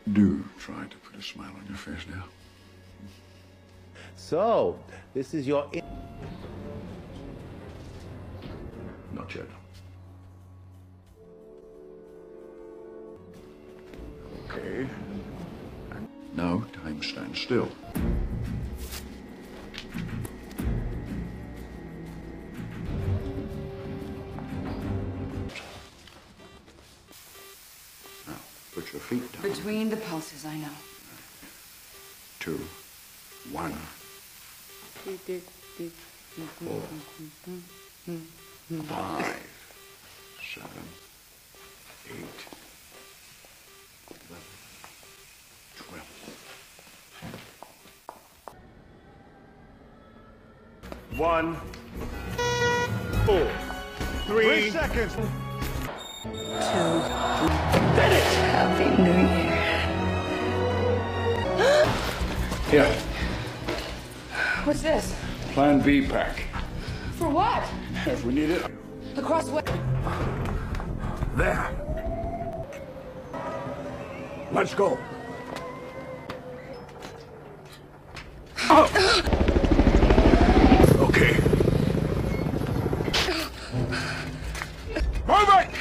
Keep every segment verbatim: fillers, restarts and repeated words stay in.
Do try to put a smile on your face now. So, this is your... In Not yet. Okay. And now, time stands still. Now, put your feet down. Between the pulses, I know. Two, one, four, five, seven, eight, eleven, twelve. One, four, three, three seconds. Happy New Year. Here, What's this? Plan V pack. For what? If we need it. Across what? There. Let's go. Okay. Move it!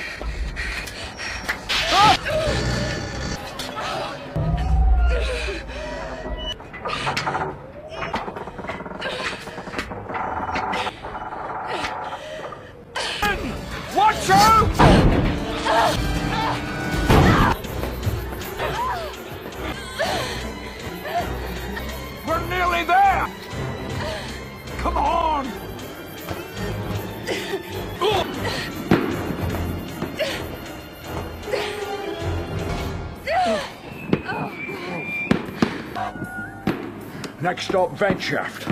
Watch out! We're nearly there! Come on! Next stop, vent shaft.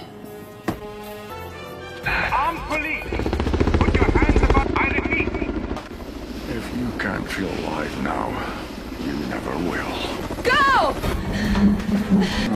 Armed police! Put your hands above, I repeat! If you can't feel alive now, you never will. Go!